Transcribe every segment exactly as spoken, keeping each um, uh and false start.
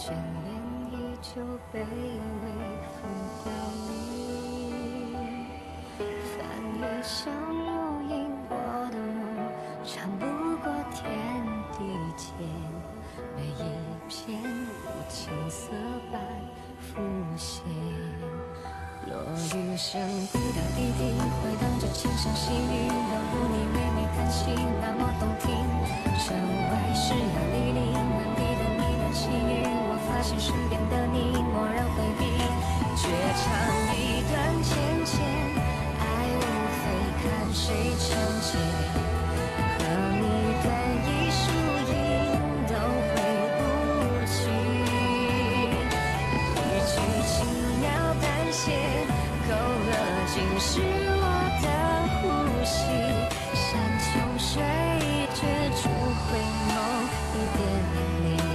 眷恋依旧卑微浮凋零，翻越相如影，我的梦长不过天地间，每一片如青色般浮现。落雨声滴答滴滴，回荡着轻声细语，犹如你唯美叹息，那么动听。城外石崖沥沥，满地的呢喃细语，我发现身边的你蓦然回避。绝唱一段浅浅，爱无非看谁成茧，和你对一树影都回不去，一句轻描淡写，勾勒尽是我的呼吸。山穷水绝处回眸一点你。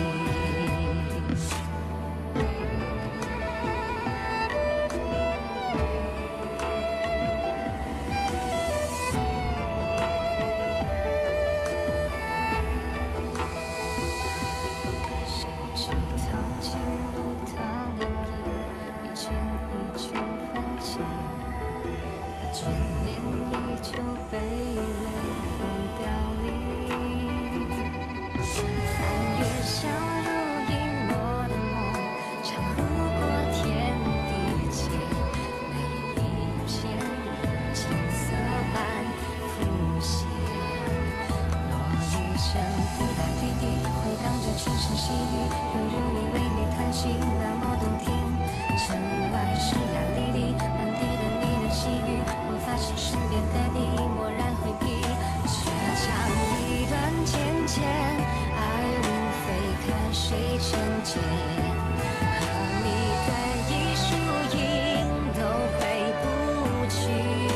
谁知淘尽路他涟漪，一圈一圈泛起，眷恋依旧卑微浮凋零。翻越相如影，我的梦长不过天地间，每一片如青色般浮现。落雨声滴答滴滴，回荡着轻声细语，犹如你唯美叹息，那么动听。城外石崖沥沥，满地的呢喃细语，我发现身边的你蓦然回避。却唱一段浅浅，爱无非看谁成茧，和你对一树影都回不去，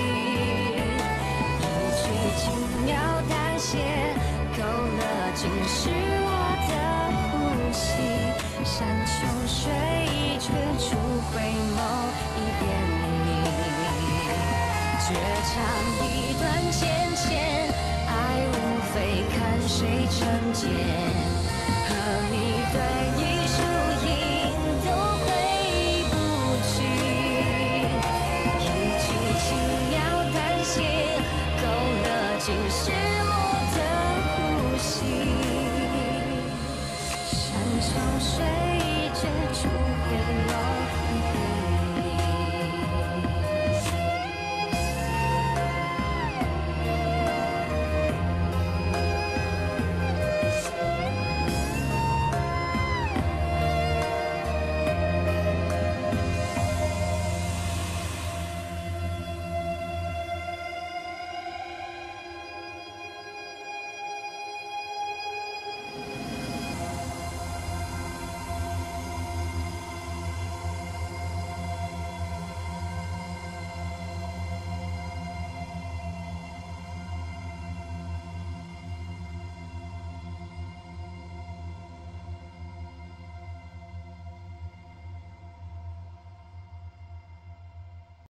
一句轻描淡写，勾勒尽是我的呼吸。山穷水绝处回眸一点你，绝唱一段浅浅，爱无非看谁成茧，和你对